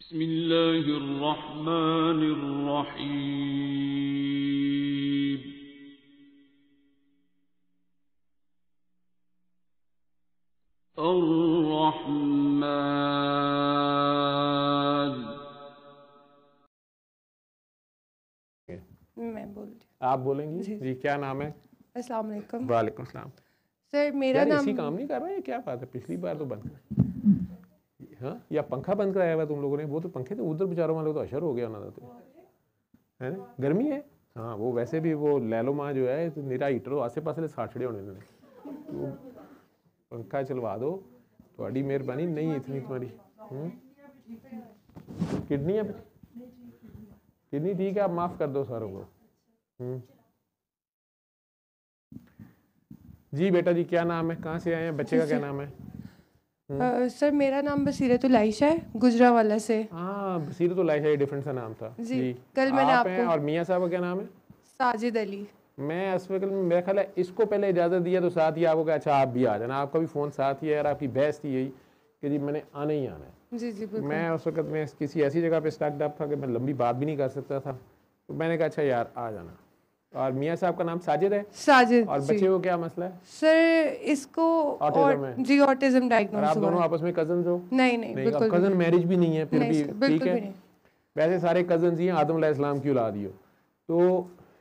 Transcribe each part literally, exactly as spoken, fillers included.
बिस्मिल्लाहिर्रहमानिर्रहीम। अर्रहमान। मैं बोल रही आप बोलेंगी जी। जी। क्या नाम है? अस्सलाम वालेकुम। वालेकुम सलाम। सर मेरा यार नाम इसी काम नहीं कर रहे हैं, क्या बात है? पिछली बार तो बंद हाँ, या पंखा बंद कराया हुआ तुम लोगों ने? वो तो पंखे तो उधर बेचारों वाले तो अशर हो गया ना, तो है ना, गर्मी है। हाँ, वो वैसे भी वो लैलो माँ जो है तो निरा हीटर आसे पासे साठड़े होने ने, तो पंखा चलवा दो, थोड़ी मेहरबानी। नहीं इतनी तुम्हारी किडनी है, किडनी ठीक है, आप माफ़ कर दो सारों को। जी बेटा जी, क्या नाम है, कहाँ से आए हैं, बच्चे का क्या नाम है? uh, सर मेरा नाम बसीरतुल आयशा है, गुजरावाला से। हाँ, बसीरतुल आयशा, ये डिफरेंट सा नाम था जी, जी। कल मैंने आप आपको। और मियाँ साहब का क्या नाम है? साजिद अली। मैं अस्फकल में मेरा ख्याल है इसको पहले इजाज़त दिया तो साथ ही आपको कहा अच्छा आप भी आ जाना। आपका भी फ़ोन साथ ही है और आपकी बहस थी यही कि जी मैंने आना ही आना है। जी जी बिल्कुल। मैं उस वक्त में किसी ऐसी जगह पे स्टक्ड अप था कि मैं लंबी बात भी नहीं कर सकता था, तो मैंने कहा अच्छा यार आ जाना। और मियाँ साहब का नाम साजिद है? साजिद। और बच्चे को क्या मसला है? सर इसको ऑटिज्म है जी, ऑटिज्म डायग्नोज हुआ। आप दोनों आपस में कजन हो? नहीं नहीं, नहीं, बिल्कुल कजन मैरिज भी नहीं है फिर भी ठीक है। वैसे सारे कजन ही आदम अलैहिस्सलाम की औलाद ही हो। तो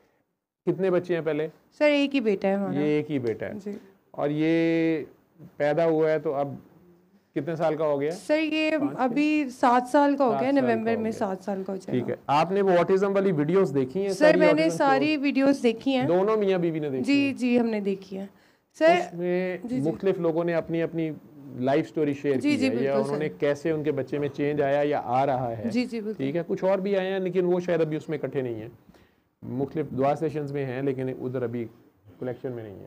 कितने बच्चे हैं पहले? सर एक ही बेटा है हमारा। ये एक ही बेटा है जी। और ये पैदा हुआ है तो अब कितने साल का हो गया? सर ये अभी सात साल का हो गया, नवंबर में सात साल का हो जाएगा। ठीक है। आपने वो ऑटिज्म वाली वीडियोस देखी हैं? सर मैंने सारी वीडियोस देखी हैं। दोनों मियाँ बीवी ने देखी? जी जी हमने देखी है सर। उसमें मुख्तलिफ लोगों ने अपनी अपनी लाइफ स्टोरी शेयर की है, या उन्होंने कैसे उनके बच्चे में चेंज आया या आ रहा है। जी जी ठीक है, कुछ और भी आए हैं लेकिन वो शायद अभी उसमें इकट्ठे नहीं है, मुख्तलिफ दुआ सेशंस में हैं लेकिन उधर अभी कलेक्शन में नहीं है।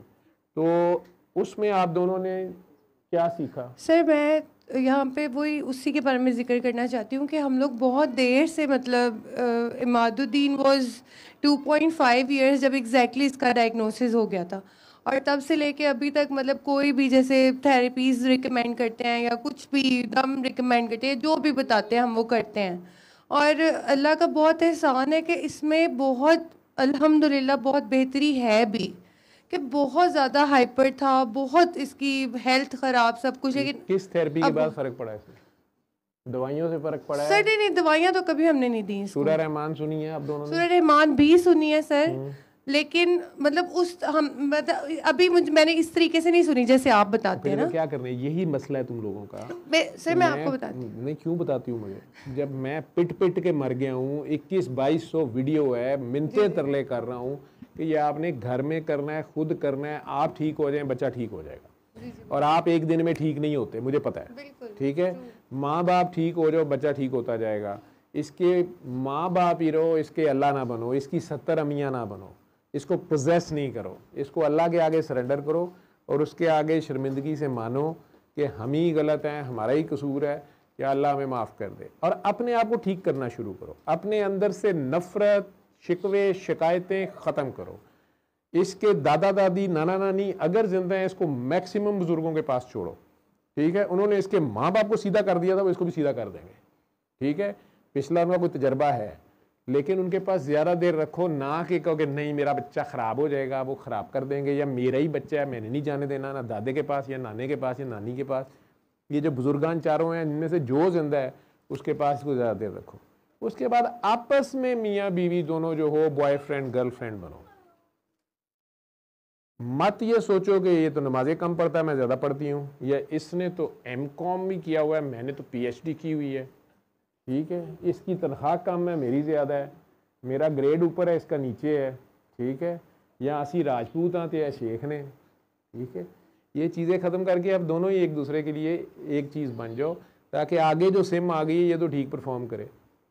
तो उसमें आप दोनों ने क्या सीखा? सर मैं यहाँ पे वही उसी के बारे में जिक्र करना चाहती हूँ कि हम लोग बहुत देर से, मतलब Imaduddin was two point five years जब एग्जैक्टली इसका डायग्नोसिस हो गया था, और तब से लेके अभी तक मतलब कोई भी जैसे थेरेपीज रिकमेंड करते हैं या कुछ भी दम रिकमेंड करते हैं, जो भी बताते हैं हम वो करते हैं। और अल्लाह का बहुत एहसान है कि इसमें बहुत अल्हम्दुलिल्लाह बहुत बेहतरी है भी, कि बहुत ज़्यादा हाइपर था, बहुत इसकी हेल्थ ख़राब सब कुछ। लेकिन किस थेरेपी के बाद फ़र्क पड़ा है? दवाइयों से फ़र्क पड़ा है? सर नहीं नहीं, दवाइयाँ तो कभी हमने नहीं दी। सूरह रहमान सुनी है आप दोनों ने? सूरह रहमान भी सुनी है सर, लेकिन मतलब उस हम मतलब अभी मुझे मैंने इस तरीके से नहीं सुनी जैसे आप बताते हैं ना। क्या करने, यही मसला है तुम लोगों का। सर मैं आपको बताती हूँ। नहीं क्यों बताती हूँ मुझे, जब मैं पिट पिट के मर गया हूँ, इक्कीस बाईस सौ वीडियो है, मिनते तरले कर रहा हूँ कि ये आपने घर में करना है, खुद करना है, आप ठीक हो जाए बच्चा ठीक हो जाएगा। और आप एक दिन में ठीक नहीं होते, मुझे पता है। ठीक है, माँ बाप ठीक हो जाओ बच्चा ठीक होता जाएगा। इसके माँ बाप ही रहो, इसके अल्लाह ना बनो, इसकी सत्तर अमियाँ ना बनो, इसको पोजेस नहीं करो, इसको अल्लाह के आगे सरेंडर करो और उसके आगे शर्मिंदगी से मानो कि हम ही गलत हैं, हमारा ही कसूर है, या अल्लाह हमें माफ़ कर दे। और अपने आप को ठीक करना शुरू करो, अपने अंदर से नफ़रत, शिकवे, शिकायतें ख़त्म करो। इसके दादा दादी, नाना नानी अगर जिंदा हैं, इसको मैक्सिमम बुजुर्गों के पास छोड़ो। ठीक है, उन्होंने इसके माँ बाप को सीधा कर दिया था, वो इसको भी सीधा कर देंगे। ठीक है, पिछला उनका कोई तजर्बा है, लेकिन उनके पास ज़्यादा देर रखो ना कि कहो कि नहीं मेरा बच्चा ख़राब हो जाएगा, वो ख़राब कर देंगे, या मेरा ही बच्चा है मैंने नहीं जाने देना, ना दादे के पास या नाने के पास या नानी के पास। ये जो बुजुर्गान चारों हैं, इनमें से जो जिंदा है उसके पास को ज़्यादा देर रखो। उसके बाद आपस में मियाँ बीवी दोनों जो हो, बॉयफ्रेंड गर्लफ्रेंड बनो। मत ये सोचो कि ये तो नमाजें कम पढ़ता है, मैं ज़्यादा पढ़ती हूँ, या इसने तो एम कॉम भी किया हुआ है, मैंने तो पी एच डी की हुई है। ठीक है, इसकी तनख्वाह कम है, मेरी ज़्यादा है, मेरा ग्रेड ऊपर है, इसका नीचे है। ठीक है, या असी राजपूत आते हैं शेख ने। ठीक है, ये चीज़ें ख़त्म करके अब दोनों ही एक दूसरे के लिए एक चीज़ बन जाओ, ताकि आगे जो सिम आ गई है ये तो ठीक परफॉर्म करे।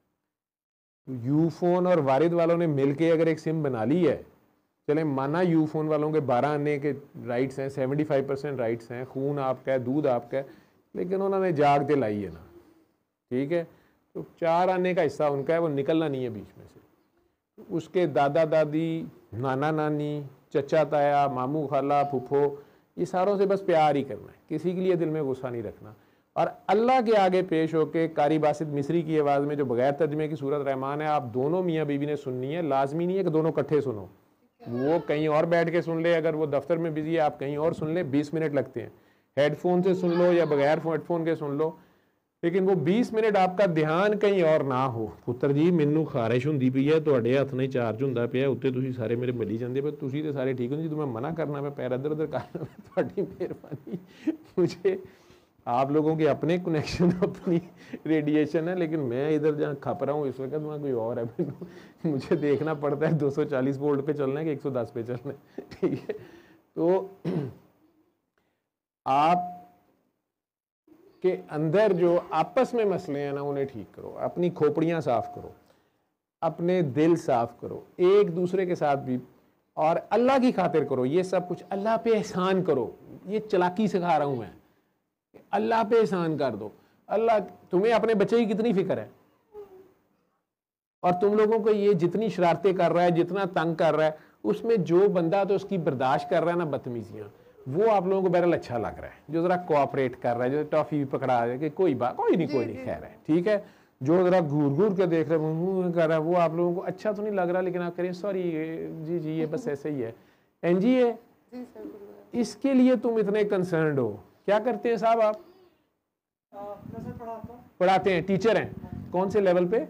यूफोन और वारिद वालों ने मिलके अगर एक सिम बना ली है, चले माना यूफोन वालों के बारह आने के राइट्स हैं, सेवेंटी फाइव परसेंट राइट्स हैं, खून आपका है, दूध आपका है, लेकिन उन्होंने जाग के लाई है ना। ठीक है, तो चार आने का हिस्सा उनका है, वो निकलना नहीं है बीच में से। उसके दादा दादी, नाना नानी, चचा ताया, मामू खाला, फूफो, ये सारों से बस प्यार ही करना है, किसी के लिए दिल में गुस्सा नहीं रखना। और अल्लाह के आगे पेश होके कारी बासित मिस्री की आवाज़ में जो बगैर तर्जमे की सूरत रहमान है, आप दोनों मियाँ बीवी ने सुननी है। लाजमी नहीं है कि दोनों इकट्ठे सुनो, वो कहीं और बैठ के सुन ले, अगर वो दफ्तर में बिजी है आप कहीं और सुन ले, बीस मिनट लगते हैं। हेडफोन से सुन लो या बगैर हेडफोन के सुन लो, लेकिन वो बीस मिनट आपका ध्यान कहीं और ना हो। पुत्र जी मैनू खारिश होंदी पई है, तुहाडे हत्थ नहीं चार्ज होंदा पिया, उत्ते तुसीं सारे मेरे मिली जांदे पे, तुसीं ते सारे ठीक हो जी, तुम्हें मना करना मैं पैर इधर उधर करना, तुहाडी मेहरबानी। मुझे आप लोगों के अपने कनेक्शन अपनी रेडिएशन है, लेकिन मैं इधर जहाँ खप रहा हूँ इस वक्त वहाँ कोई और है, मुझे देखना पड़ता है दो सौ चालीस वोल्ट पे चलना है कि एक सौ दस पे चलना है, ठीक है। तो आप के अंदर जो आपस में मसले हैं ना उन्हें ठीक करो, अपनी खोपड़ियाँ साफ करो, अपने दिल साफ करो, एक दूसरे के साथ भी, और अल्लाह की खातिर करो। ये सब कुछ अल्लाह पे एहसान करो, ये चलाकी सिखा रहा हूँ मैं, अल्लाह पे एहसान कर दो। अल्लाह तुम्हें अपने बच्चे की कितनी फिक्र है, और तुम लोगों को ये जितनी शरारतें कर रहा है, जितना तंग कर रहा है, उसमें जो बंदा तो उसकी बर्दाश्त कर रहा है ना बदतमीजियाँ, वो आप लोगों को बहरहाल अच्छा लग रहा है, जो ज़रा कोऑपरेट कर रहा है, जो टॉफ़ी पकड़ा है कि कोई बात कोई नहीं कोई नहीं खैर है, ठीक है। जो ज़रा घूर घूर के देख रहे हैं कर रहा है, वो आप लोगों को अच्छा तो नहीं लग रहा, लेकिन आप करें सॉरी जी जी ये बस ऐसे ही है। एन जी है, इसके लिए तुम इतने कंसर्न हो। क्या करते हैं साहब आप? पढ़ाते हैं, टीचर हैं, कौन से लेवल पे?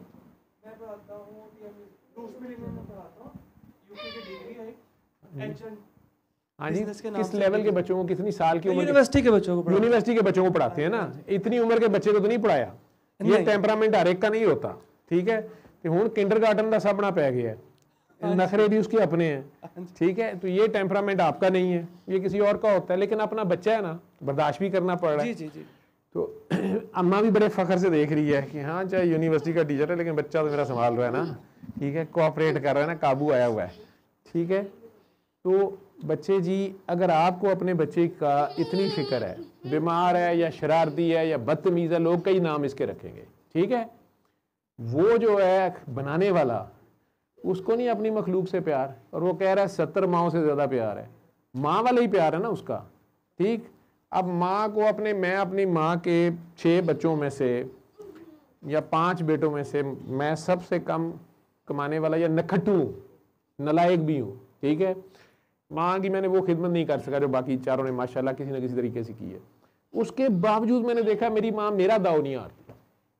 हाँ जी, किस लेवल के बच्चों को, कितनी साल की उम्र? यूनिवर्सिटी के बच्चों को, यूनिवर्सिटी के बच्चों को पढ़ाते हैं ना, इतनी उम्र के बच्चे को तो नहीं पढ़ाया, ये टेम्परामेंट हर एक का नहीं होता, ठीक है। तो हुण किंडरगार्टन का सबना पै गया है, नखरे भी उसके अपने हैं, ठीक है। तो ये टेम्परामेंट आपका नहीं है, ये किसी और का होता है, लेकिन अपना बच्चा है ना, बर्दाश्त भी करना पड़ रहा है। जी जी जी। तो अम्मा भी बड़े फख्र से देख रही है कि हाँ चाहे यूनिवर्सिटी का टीचर है, लेकिन बच्चा तो मेरा संभाल रहा है ना, ठीक है, कोऑपरेट कर रहा है ना, काबू आया हुआ है, ठीक है। तो बच्चे जी, अगर आपको अपने बच्चे का इतनी फिक्र है, बीमार है या शरारती है या बदतमीज़ है, लोग कई नाम इसके रखेंगे, ठीक है। वो जो है बनाने वाला, उसको नहीं अपनी मखलूक से प्यार, और वो कह रहा है सत्तर माओं से ज़्यादा प्यार है, माँ वाला ही प्यार है ना उसका, ठीक। अब माँ को अपने, मैं अपनी माँ के छः बच्चों में से या पांच बेटों में से मैं सबसे कम कमाने वाला या नखट्टू नलायक भी हूँ, ठीक है। माँ की मैंने वो खिदमत नहीं कर सका जो बाकी चारों ने माशाल्लाह किसी न किसी तरीके से की है। उसके बावजूद मैंने देखा मेरी माँ मेरा दाव नहीं हारती,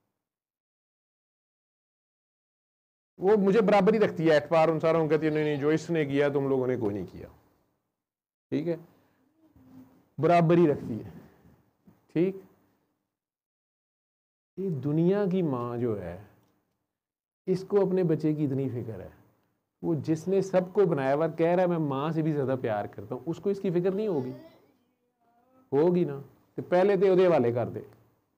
वो मुझे बराबरी रखती है, एतबार अनुसार उन कहती है नहीं नहीं जो इसने किया तुम लोगों ने कोई नहीं किया, ठीक है, बराबरी रखती है, ठीक। ये दुनिया की माँ जो है, इसको अपने बच्चे की इतनी फिक्र है, वो जिसने सबको बनाया हुआ कह रहा है मैं माँ से भी ज़्यादा प्यार करता हूँ, उसको इसकी फिक्र नहीं होगी? होगी ना। तो पहले तो उदय वाले कर दे,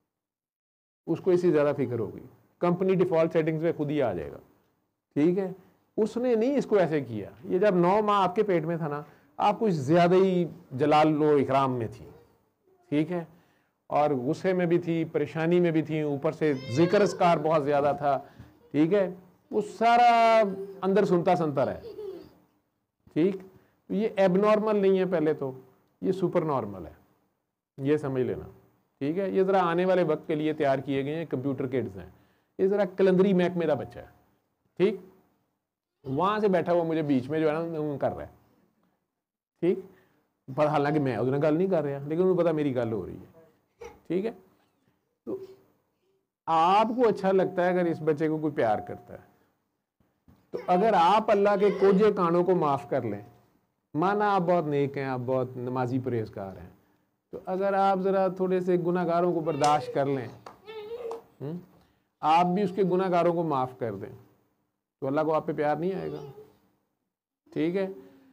उसको इससे ज़्यादा फिक्र होगी, कंपनी डिफ़ॉल्ट सेटिंग्स में खुद ही आ जाएगा, ठीक है। उसने नहीं इसको ऐसे किया, ये जब नौ माह आपके पेट में था ना, आप कुछ ज़्यादा ही जलाल व इकराम में थी, ठीक है, और गुस्से में भी थी, परेशानी में भी थी, ऊपर से जिक्र अस्कार बहुत ज़्यादा था, ठीक है। वो सारा अंदर सुनता सुनता रहे, ठीक। तो ये एबनॉर्मल नहीं है, पहले तो ये सुपर नॉर्मल है, ये समझ लेना, ठीक है। ये ज़रा आने वाले वक्त के लिए तैयार किए गए हैं, कंप्यूटर किड्स हैं, ये ज़रा कलंदरी महकमे का बच्चा है, ठीक। वहाँ से बैठा हुआ मुझे बीच में जो है ना कर रहा है, ठीक, पर हालांकि मैं उसने गल नहीं कर रहा, लेकिन उन्हें पता मेरी गल हो रही है, ठीक है। तो आपको अच्छा लगता है अगर इस बच्चे को कोई प्यार करता है, तो अगर आप अल्लाह के कोजे कानों को माफ़ कर लें, माना आप बहुत नेक हैं, आप बहुत नमाजी परहेजगार हैं, तो अगर आप ज़रा थोड़े से गुनाहगारों को बर्दाश्त कर लें, हुँ? आप भी उसके गुनाहगारों को माफ़ कर दें, तो अल्लाह को आप पे प्यार नहीं आएगा, ठीक है।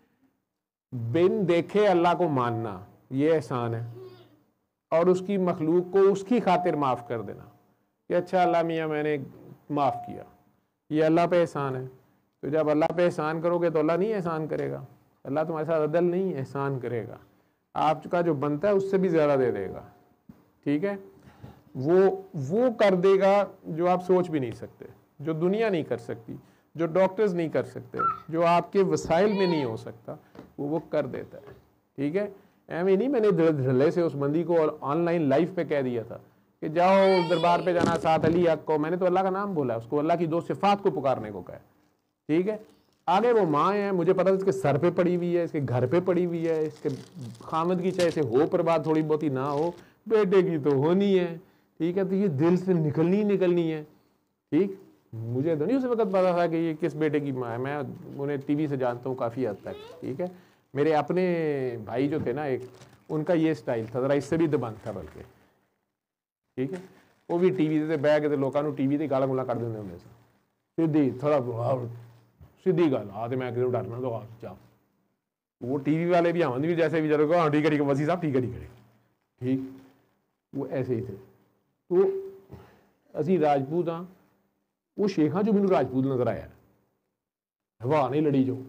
बिन देखे अल्लाह को मानना ये एहसान है, और उसकी मखलूक को उसकी खातिर माफ़ कर देना कि अच्छा अल्लाह मियाँ मैंने माफ़ किया, ये अल्लाह पे एहसान है। तो जब अल्लाह पे एहसान करोगे तो अल्लाह नहीं एहसान करेगा, अल्लाह तुम्हारे साथ अदल नहीं एहसान करेगा, आपका जो बनता है उससे भी ज़्यादा दे देगा, ठीक है। वो वो कर देगा जो आप सोच भी नहीं सकते, जो दुनिया नहीं कर सकती, जो डॉक्टर्स नहीं कर सकते, जो आपके वसाइल में नहीं हो सकता, वो वो कर देता है, ठीक है। एम ही नहीं मैंने धड़ल्ले से उस बंदी को ऑनलाइन लाइव पे कह दिया था कि जाओ दरबार पे जाना साथ अली हक को, मैंने तो अल्लाह का नाम बोला, उसको अल्लाह की दो सिफात को पुकारने को कहा, ठीक है। आगे वो माँ है, मुझे पता है इसके सर पे पड़ी हुई है, इसके घर पे पड़ी हुई है, इसके खामद की चाहे से हो पर बात थोड़ी बहुत ही ना हो, बेटे की तो होनी है, ठीक है। तो ये दिल से निकलनी ही निकलनी है, ठीक। मुझे तो नहीं उस वक्त पता था कि ये किस बेटे की माँ है, मैं उन्हें टीवी से जानता हूँ काफ़ी हद तक, ठीक है। मेरे अपने भाई जो थे ना एक, उनका ये स्टाइल था, ज़रा इससे भी दबंग था बल्कि, ठीक है। वो भी टीवी से बह के लोगों को टीवी से गाला गुला कर देंगे हमें सीधी थोड़ा सीधी गल आ तो मैं किसी डरना तो आप जाओ, वो टीवी वाले भी आवन भी जैसे भी जरूर हाँ ठीक है ठीक है वसी साहब ठीक है ठीक है ठीक, वो ऐसे ही थे। तो असी राजपूत हाँ, वो शेख हाँ जो मैनू राजपूत नजर आया, हवा नहीं लड़ी जो,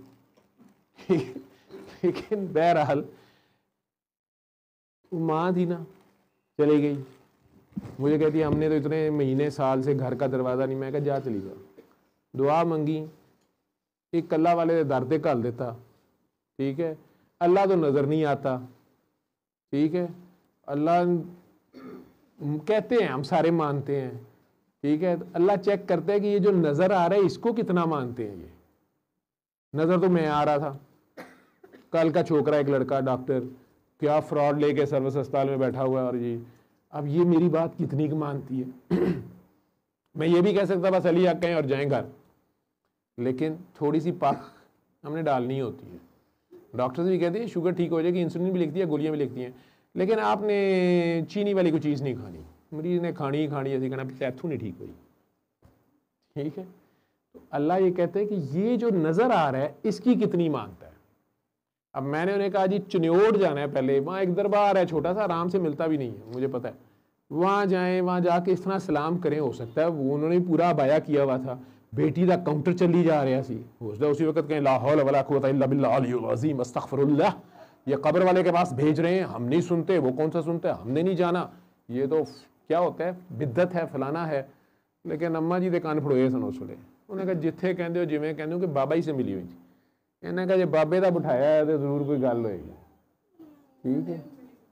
लेकिन बहरहाल माँ थी ना चली गई, मुझे कहती है हमने तो इतने महीने साल से घर का दरवाज़ा नहीं, मैं कहा जा चली जा, दुआ मंगी, एक अल्लाह वाले दे दर ते घल देता, ठीक है। अल्लाह तो नज़र नहीं आता, ठीक है। अल्लाह कहते हैं हम सारे मानते हैं, ठीक है। अल्लाह चेक करता है कि ये जो नज़र आ रहा है इसको कितना मानते हैं। ये नज़र तो मैं आ रहा था, कल का छोकरा एक लड़का डॉक्टर क्या फ्रॉड लेके सर्विस अस्पताल में बैठा हुआ है, और जी अब ये मेरी बात कितनी की मानती है। मैं ये भी कह सकता बस अली हक कहें और जाएं घर, लेकिन थोड़ी सी पाक हमने डालनी होती है। डॉक्टर्स भी कहते हैं शुगर ठीक हो जाएगी, इंसुलिन भी लिखती है, गोलियां भी लिखती हैं, लेकिन आपने चीनी वाली कोई चीज़ नहीं खानी, मरीज ने खानी ही खानी, ऐसी कहना तैथू नहीं ठीक हुई, ठीक है। तो अल्लाह ये कहते हैं कि ये जो नज़र आ रहा है इसकी कितनी मानता है। अब मैंने उन्हें कहा जी चन्योड़ जाना है, पहले वहाँ एक दरबार है छोटा सा, आराम से मिलता भी नहीं है, मुझे पता है, वहाँ जाएँ, वहाँ जाके इस तरह सलाम करें, हो सकता है वो उन्होंने पूरा अबाया किया हुआ था, बेटी का काउंटर चली जा रहा सी, हो सकता है उसी वक्त कहें ला हौल वला कुव्वता इल्ला बिल्लाहिल अज़ीम अस्तग़फिरुल्लाह, ये कब्र वाले के पास भेज रहे हैं, हम नहीं सुनते, वो कौन सा सुनता है, हमने नहीं जाना, ये तो क्या होता है बिद्दत है फलाना है। लेकिन अम्मा जी के कान फड़ोए सन उस वेले, उन्हें कहा जिथे कहते हो जिमें कहते हो कि बाबा ही से मिली हुई थी, इन्हें कहा जो बाबे का बिठाया है तो जरूर कोई गल होएगी, ठीक है।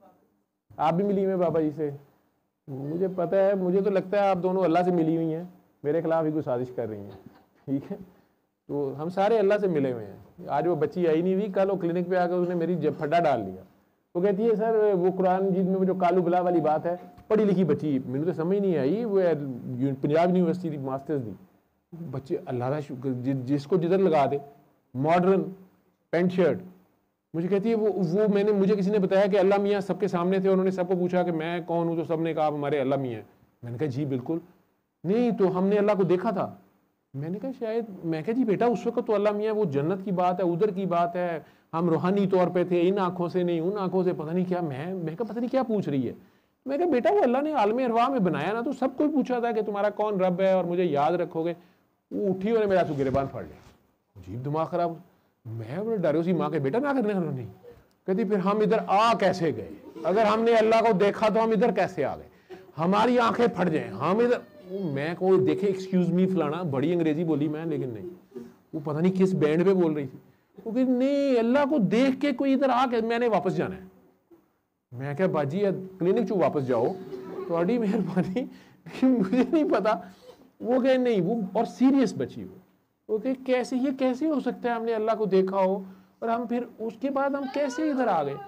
आप भी मिली हुई बाबा जी से, मुझे पता है, मुझे तो लगता है आप दोनों अल्लाह से मिली हुई हैं, मेरे खिलाफ ही कोई साजिश कर रही हैं, ठीक है। तो हम सारे अल्लाह से मिले हुए हैं। आज वो बच्ची आई नहीं हुई, कल वो क्लिनिक पे आकर उसने मेरी फड्डा डाल लिया, वो कहती है सर वो कुरान जीत में वो जो कालू बला वाली बात है, पढ़ी लिखी बच्ची, मैंने तो समझ नहीं आई, वो पंजाब यूनिवर्सिटी की मास्टर्स दी बच्चे, अल्लाह का शुक्र जिसको जिधर लगा दे, मॉडर्न पेंट शर्ट। मुझे कहती है वो वो मैंने मुझे किसी ने बताया कि अल्लाह मियाँ सबके सामने थे, उन्होंने सबको पूछा कि मैं कौन हूँ, तो सबने कहा हमारे अल्लाह मियाँ। मैंने कहा जी बिल्कुल नहीं, तो हमने अल्लाह को देखा था। मैंने कहा शायद, मैं कहा जी बेटा उस वक्त तो अल्लाह मियाँ वो जन्नत की बात है, उधर की बात है, हम रूहानी तौर पे थे, इन आंखों से नहीं उन आंखों से, पता नहीं क्या। मैं मैं कहा पता नहीं क्या पूछ रही है। मैं कहा बेटा वो अल्लाह ने आलम अरवाह में बनाया ना, तो सबको पूछा था कि तुम्हारा कौन रब है और मुझे याद रखोगे। वो उठी और मेरा गिरबान फाड़ लिया, अजीब दिमाग खराब। मैं बड़े डरे उसी माँ के, बेटा ना करने करो नहीं। कहती फिर हम इधर आ कैसे गए, अगर हमने अल्लाह को देखा तो हम इधर कैसे आ गए, हमारी आंखें फट जाए हम इधर। मैं को देखे एक्सक्यूज मी फलाना, बड़ी अंग्रेजी बोली मैं, लेकिन नहीं, वो पता नहीं किस बैंड पे बोल रही थी। वो कहती नहीं अल्लाह को देख के कोई इधर आके मैंने वापस जाना है। मैं क्या बाजी क्लिनिक चो वापस जाओ, थोड़ी मेहरबानी, मुझे नहीं पता। वो कहे नहीं, वो और सीरियस बची वो वो कहे कैसे ये कैसे हो सकता है, हमने अल्लाह को देखा हो और हम फिर उसके बाद हम कैसे इधर आ गए।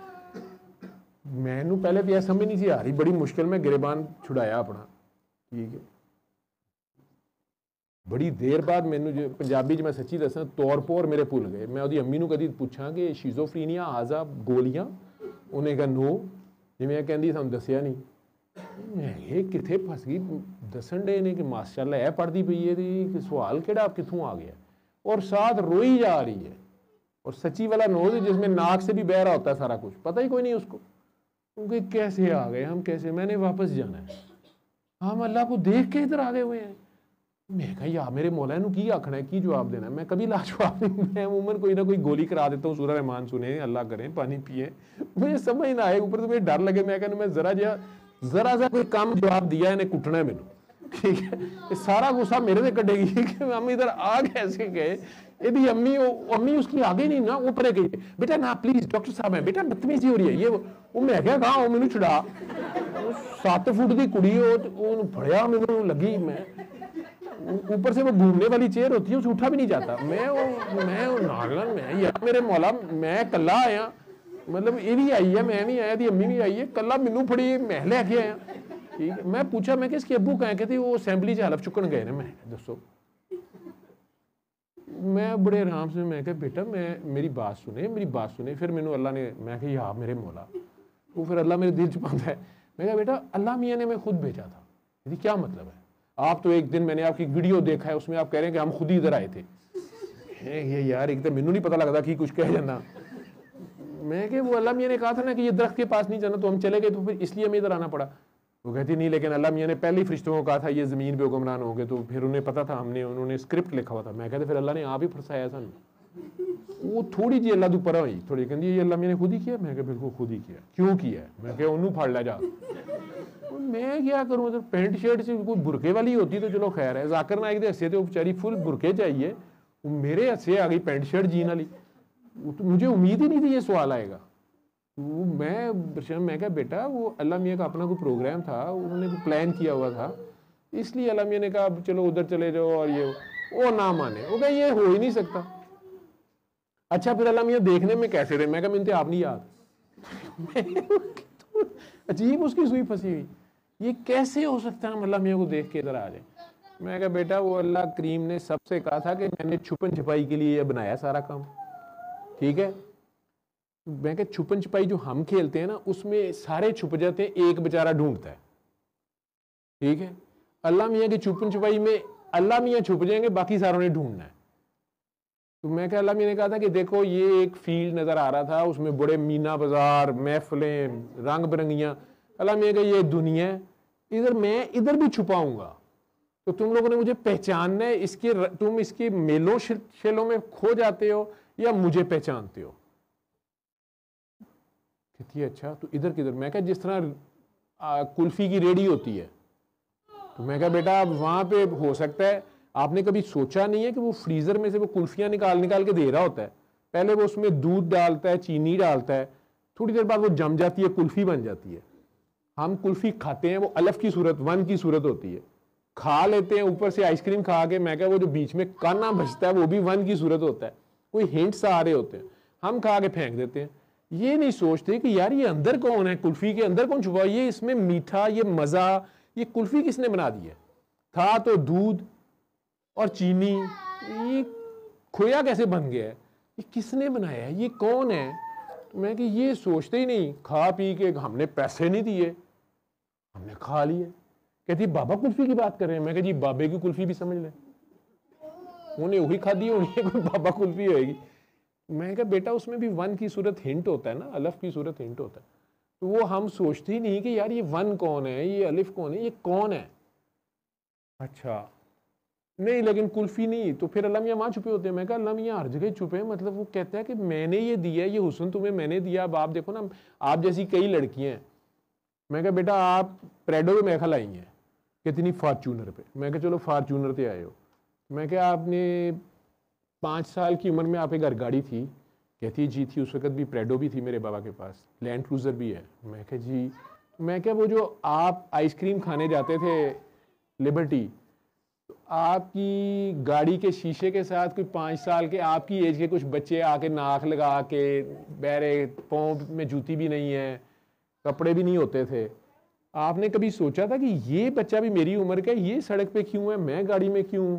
मैनू पहले तो यह समझ नहीं सी आ रही, बड़ी मुश्किल में गिरबान छुड़ाया अपना, ठीक है। बड़ी देर बाद मैनू जो पंजाबी च मैं सच्ची दसा तौर पर मेरे भुल गए। मैं उसकी अम्मी नू कदी पूछा कि शिजोफ्रीनिया आजा गोलियां, उन्हें कहा नो, जिवें कहती सानू दसिया नहीं। मैं किथे फस गई, दसन डे ने कि माशाअल्लाह है पढ़ती पई है, कि सवाल केड़ा कितों आ गया, और साथ रोई जा रही है, और सच्ची वाला नोज जिसमें नाक से भी बह रहा होता है सारा कुछ, पता ही कोई नहीं उसको। क्योंकि कैसे आ गए हम, कैसे, मैंने वापस जाना है, हम अल्लाह को देख के इधर आ गए हुए हैं। मैं कहा यार मेरे मौला नू की आखना है, की जवाब देना है, मैं कभी लाजवाब नहीं, मैं उमर कोई ना कोई गोली करा देता हूँ, सूरह रहमान सुने, अल्लाह करें, पानी पिए, मुझे समझ ना आए, ऊपर तो मुझे डर लगे। मैं कहना मैं जरा जहा जरा सा कोई काम जवाब दिया इन्हें कुटना है मैनू, ठीक है। सारा गुस्सा मेरे से कटेगी कि हम इधर आ कैसे गए, यदि अम्मी अम्मी उसकी आगे नहीं ना ऊपर गई बेटा ना प्लीज डॉक्टर साहब है बेटा बदतमीजी हो रही है ये वो मैं क्या कहा मैनू छुड़ा सत्त फुट की कुड़ी हो फड़िया मैनू लगी मैं ऊपर से वो घूमने वाली चेयर होती है उसे उठा भी नहीं जाता मैं वो मैं वो नागन मैं यार मेरे मौला मैं कला आया मतलब ये भी आई है मैं नहीं आया थी अम्मी भी आई है कला मैनू फड़ी मैं लैके आया ठीक है मैं पूछा मैं किसके अब्बू कहें कहते वो असेंबली च हलफ चुकन गए ने मैं दसो मैं बड़े आराम से मैं कहा बेटा मैं मेरी बात सुने मेरी बात सुने फिर मैनू अल्लाह ने मैं कहा यार मेरे मौला वो फिर अल्लाह मेरे दिल च पाता है मैं कहा बेटा अल्लाह मियाँ ने मैं खुद भेजा था यदि क्या मतलब है आप तो एक दिन मैंने आपकी वीडियो देखा है उसमें आप कह रहे हैं कि हम खुद ही इधर आए थे ये यार एक तो मैनू नहीं पता लगता कि कुछ कह जाना मैं कि वो अल्लाह मियाँ ने कहा था ना कि ये दरख्त के पास नहीं जाना तो हम चले गए तो फिर इसलिए हमें इधर आना पड़ा वो कहती नहीं लेकिन अल्लाह मियाँ ने पहले ही फरिश्तों को कहा था ये ज़मीन पे हुक्मरान होंगे तो फिर उन्हें पता था हमने उन्होंने स्क्रिप्ट लिखा हुआ था मैं कहते फिर अल्लाह ने आप ही फरसाया सन वो थोड़ी जी अल्लाह तू परा हुई थोड़ी कहती ये अल्लाह मियाँ ने खुद ही किया मैं कहा बिल्कुल खुद ही किया क्यों किया मैं क्या उन्होंने फाड़ ला जा मैं क्या करूँ तो पेंट शर्ट से कोई बुरके वाली होती तो चलो खैर है जाकिर नाइक के हस्से तो बेचारी फुल बुरके चाहिए मेरे हस्से आ गई पेंट शर्ट जीन वाली तो मुझे उम्मीद ही नहीं थी ये सवाल आएगा वो मैं मैं क्या बेटा वो अल्लाह मियाँ का अपना कोई प्रोग्राम था उन्होंने कोई प्लान किया हुआ था इसलिए अल्लाह मियाँ ने कहा चलो उधर चले जाओ और ये वो ना माने वो कहा ये हो ही नहीं सकता अच्छा फिर अल्लाह मियाँ देखने में कैसे रहे मैं कहा मैंने आप नहीं याद अजीब उसकी सुई फंसी हुई ये कैसे हो सकता है हम अल्लाह मियाँ को देख के इधर आ जाए मैं कहा बेटा वो अल्लाह करीम ने सबसे कहा था कि मैंने छुपन छुपाई के लिए ये बनाया सारा काम ठीक है मैं कहा छुपन छुपाई जो हम खेलते हैं ना उसमें सारे छुप जाते हैं एक बेचारा ढूंढता है ठीक है अल्लाह मियाँ की छुपन छुपाई में अल्लाह मियाँ छुप जाएंगे बाकी सारों ने ढूंढना है तो मैं कहा अल्लाह मियाँ ने कहा था कि देखो ये एक फील्ड नजर आ रहा था उसमें बड़े मीना बाजार महफिलें रंग बिरंगियां अल्लाह मियाँ का ये दुनिया है इधर मैं इधर भी छुपाऊंगा तो तुम लोगों ने मुझे पहचानना है इसके तुम इसके मेलों शेलों में खो जाते हो या मुझे पहचानते हो कहती है अच्छा तो इधर किधर मैं कहा जिस तरह कुल्फी की रेडी होती है तो मैं कहा बेटा अब वहां पे हो सकता है आपने कभी सोचा नहीं है कि वो फ्रीजर में से वो कुल्फियां निकाल निकाल के दे रहा होता है पहले वो उसमें दूध डालता है चीनी डालता है थोड़ी देर बाद वो जम जाती है कुल्फी बन जाती है हम कुल्फी खाते हैं वो अलफ की सूरत वन की सूरत होती है खा लेते हैं ऊपर से आइसक्रीम खा के मैं कहा वो जो बीच में काना बचता है वो भी वन की सूरत होता है कोई हिंट्स आ रहे होते हैं हम खा के फेंक देते हैं ये नहीं सोचते कि यार ये अंदर कौन है कुल्फी के अंदर कौन छुपा ये इसमें मीठा ये मजा ये कुल्फी किसने बना दी है था तो दूध और चीनी ये खोया कैसे बन गया है ये किसने बनाया है ये कौन है तो मैं कि ये सोचते ही नहीं खा पी के हमने पैसे नहीं दिए हमने खा लिए कहती बाबा कुल्फी की बात कर रहे हैं मैं कहा जी बाबे की कुल्फी भी समझ लें उन्हें वही खादी होनी है कोई बाबा कुल्फी होएगी मैं कहा बेटा उसमें भी वन की सूरत हिंट होता है ना अलफ की सूरत हिंट होता है तो वो हम सोचते ही नहीं कि यार ये वन कौन है ये अलिफ कौन है ये कौन है अच्छा नहीं लेकिन कुल्फी नहीं तो फिर अल्लाह मियाँ वहाँ छुपे होते हैं मैं कहा अल्लाह मियाँ हर जगह छुपे मतलब वो कहता है कि मैंने ये दिया ये हुस्न तुम्हें मैंने दिया अब आप देखो ना आप जैसी कई लड़कियाँ हैं मैं कहा बेटा आप प्रेडो पे मेखल आई हैं कितनी फार्चूनर पे मैं कहा चलो फार्चूनर पे आए हो मैं क्या आपने पाँच साल की उम्र में आप एक घर गाड़ी थी कहती जी थी उस वक्त भी प्रेडो भी थी मेरे बाबा के पास लैंड क्रूज़र भी है मैं क्या जी मैं क्या वो जो आप आइसक्रीम खाने जाते थे लिबर्टी तो आपकी गाड़ी के शीशे के साथ कोई पाँच साल के आपकी एज के कुछ बच्चे आके नाक लगा के बहरे पाँव में जूती भी नहीं है कपड़े भी नहीं होते थे आपने कभी सोचा था कि ये बच्चा भी मेरी उम्र का ये सड़क पे क्यों है मैं गाड़ी में क्यों